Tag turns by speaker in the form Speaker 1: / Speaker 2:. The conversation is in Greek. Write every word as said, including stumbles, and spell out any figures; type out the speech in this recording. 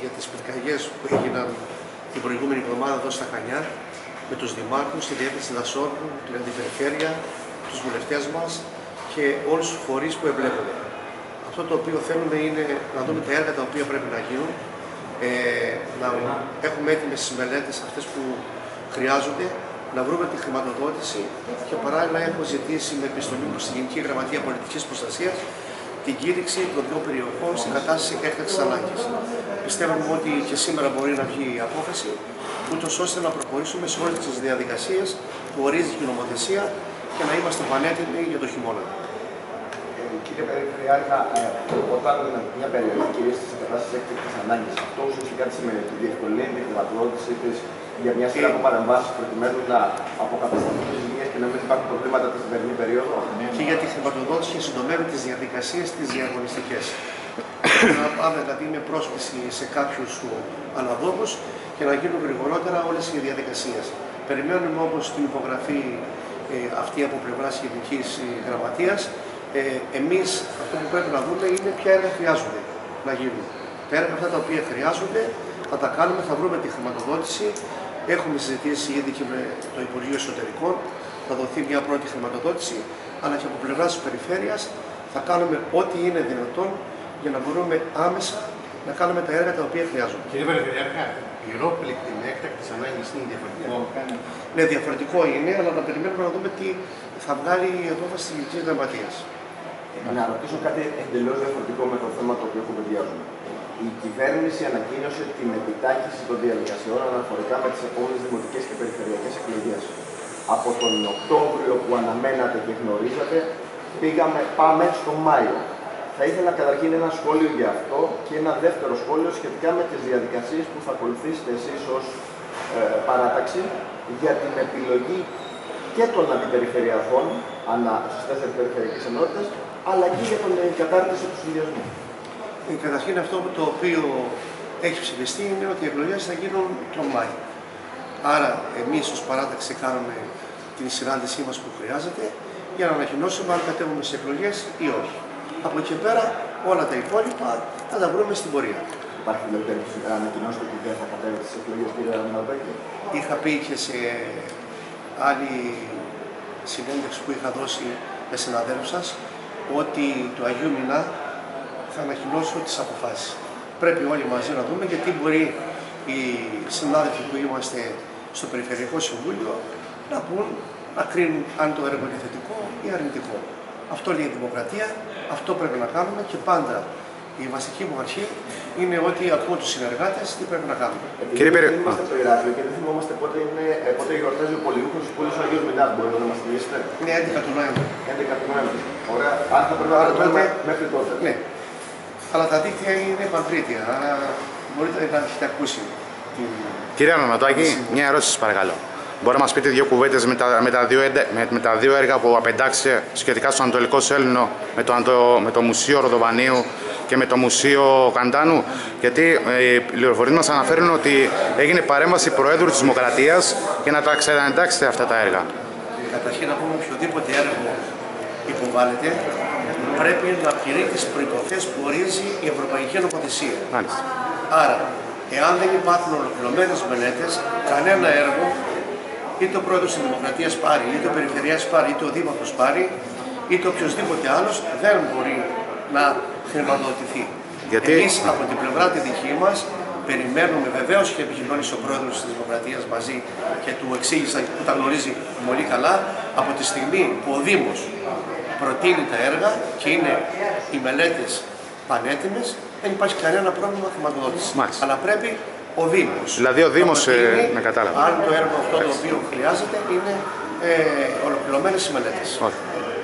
Speaker 1: για τις πυρκαγιές που έγιναν την προηγούμενη εβδομάδα εδώ στα Χανιά, με τους δημάρχους, τη διεύθυνση δασών, την αντιπεριφέρεια, τους βουλευτές μας και όλους τους φορείς που εμπλέκονται. Αυτό το οποίο θέλουμε είναι να δούμε τα έργα τα οποία πρέπει να γίνουν, ε, να έχουμε έτοιμες τις μελέτες αυτές που χρειάζονται, να βρούμε τη χρηματοδότηση και παράλληλα έχω ζητήσει με επιστολή προς τη Γενική Γραμματεία Πολιτικής Προστασίας την κήρυξη των δύο περιοχών στην κατάσταση έκτακτης ανάγκης. Πιστεύουμε ότι και σήμερα μπορεί να βγει η απόφαση, ούτως ώστε να προχωρήσουμε σε όλες τις διαδικασίες που ορίζει η νομοθεσία και να είμαστε πανέτοιμοι για το χειμώνα.
Speaker 2: Ε, κύριε Περιφερειάρχα, ε, όταν μια περιοχή κυρίως στις κατάστασεις έκτακτης ανάγκης, αυτό ουσιαστικά τι σημαίνει, ότι διευκολύνει τη χρηματοδότησή της για μια σειρά από παρεμβάσεις προκειμένου να αποκατασταθούν τις ζημίες και να μην υπάρχουν προβλήματα τη σημερινή περίοδο.
Speaker 1: Και για τη χρηματοδότηση και συντομεύει τις διαδικασίες τις διαγωνιστικές. Να πάμε δηλαδή με πρόσκληση σε κάποιους αναδόχους και να γίνουν γρηγορότερα όλες οι διαδικασίες. Περιμένουμε όμως την υπογραφή ε, αυτή από πλευράς Γενικής Γραμματείας. Ε, εμείς αυτό που πρέπει να δούμε είναι ποια έργα χρειάζονται να γίνουν. Τα έργα αυτά τα οποία χρειάζονται θα τα κάνουμε, θα βρούμε τη χρηματοδότηση. Έχουμε συζητήσει ήδη και με το Υπουργείο Εσωτερικών, θα δοθεί μια πρώτη χρηματοδότηση, αλλά και από πλευρά της περιφέρειας θα κάνουμε ό,τι είναι δυνατόν για να μπορούμε άμεσα να κάνουμε τα έργα τα οποία χρειάζονται.
Speaker 3: Κύριε Περιφερειάρχα, η ρόπληκτη με έκτακτης ανάγκης είναι διαφορετικό.
Speaker 1: Ναι, διαφορετικό είναι, αλλά να περιμένουμε να δούμε τι θα βγάλει η απόφαση της Γενικής Γραμματείας.
Speaker 2: Να ρωτήσω κάτι εντελώς διαφορετικό με το θέμα το οποίο κουβεντιάζουμε. Η κυβέρνηση ανακοίνωσε την επιτάχυνση των διαδικασιών αναφορικά με τις επόμενες δημοτικές και περιφερειακές εκλογές. Από τον Οκτώβριο που αναμένατε και γνωρίζατε, πήγαμε, πάμε στον Μάιο. Θα ήθελα καταρχήν ένα σχόλιο για αυτό και ένα δεύτερο σχόλιο σχετικά με τις διαδικασίες που θα ακολουθήσετε εσείς ως ε, παράταξη για την επιλογή και των αντιπεριφερειακών ανά στις τέσσερις περιφερειακές ενότητες, αλλά και για την κατάρτιση του συνδυασμού.
Speaker 1: Ε, καταρχήν αυτό το οποίο έχει ψηφιστεί είναι ότι οι εκλογές θα γίνουν τον Μάιο. Άρα εμείς ως παράταξη κάνουμε την συνάντησή μας που χρειάζεται για να ανακοινώσουμε αν κατέβουμε σε εκλογές ή όχι. Από εκεί πέρα όλα τα υπόλοιπα θα τα βρούμε στην πορεία.
Speaker 2: Υπάρχει δηλαδή να ανακοινώσετε ότι δεν θα κατέβετε στις εκλογές, κύριε Μαρδάκη?
Speaker 1: Είχα πει και σε άλλη συνέντευξη που είχα δώσει με συναδέλφους σας ότι το Αγίου Μηνά θα ανακοινώσω τις αποφάσεις. Πρέπει όλοι μαζί να δούμε γιατί μπορεί οι συνάδελφοι που είμαστε στο Περιφερειακό Συμβούλιο να πούν, να κρίνουν αν το έργο είναι θετικό ή αρνητικό. Αυτό λέει η δημοκρατία, αυτό πρέπει να κάνουμε και πάντα η βασική μου αρχή είναι ότι ακούω τους συνεργάτες τι πρέπει να κάνουμε.
Speaker 2: Κύριε Περι... Δεν είμαστε στο Ηράκλειο και δεν θυμόμαστε πότε, είναι, πότε γιορτάζει ο Πολυούχος του Πόλης ο Αγίος Μηνάς, μπορείτε να μας θυμίσετε?
Speaker 1: Είναι έντεκα του Νοέμβρη.
Speaker 2: έντεκα του Νοέμβρη. Ωραία. Αν θα πρέπει να το κάνουμε μέχρι τότε.
Speaker 1: Ναι. Αλλά τα δίκτυα είναι παντρίτια, άρα μπορείτε να έχετε ακούσει.
Speaker 4: Κύριε Ανωνατάκη, μια ερώτηση σας παρακαλώ. Μπορεί να μας πείτε δύο κουβέντες με τα, με, τα δύο, με, με τα δύο έργα που απεντάξετε σχετικά στο Ανατολικό Σέλινο με το, με το Μουσείο Ροδοβανίου και με το Μουσείο Καντάνου, γιατί ε, οι πληροφορίες μας αναφέρουν ότι έγινε παρέμβαση Προέδρου της Δημοκρατίας για να τα ξαναεντάξετε αυτά τα έργα.
Speaker 1: Καταρχήν να πούμε οποιοδήποτε έργο υποβάλλεται πρέπει να πληρεί τις προϋποθέσεις που ορίζει η Ευρωπαϊκή Νομοθεσία.
Speaker 4: Μάλιστα.
Speaker 1: Άρα, εάν δεν υπάρχουν ολοκληρωμένες μελέτες, κανένα έργο, είτε ο Πρόεδρος της Δημοκρατίας πάρει, είτε ο Περιφερειάς πάρει, είτε ο Δήμαρχος πάρει, είτε οποιοδήποτε άλλος, δεν μπορεί να χρηματοδοτηθεί.
Speaker 4: Γιατί...
Speaker 1: Εμείς από την πλευρά τη δική μας περιμένουμε, βεβαίως και επικοινώνησε ο Πρόεδρος της Δημοκρατίας μαζί και του εξήγησα που τα γνωρίζει πολύ καλά, από τη στιγμή που ο Δήμος προτείνει τα έργα και είναι οι μελέτες πανέτοιμες, δεν υπάρχει κανένα πρόβλημα χρηματοδότησης. Αλλά πρέπει ο Δήμος.
Speaker 4: Δηλαδή ο Δήμος, ε, με κατάλαβα.
Speaker 1: Αν το έργο αυτό το οποίο χρειάζεται είναι ε, ολοκληρωμένες οι μελέτες.
Speaker 4: Okay.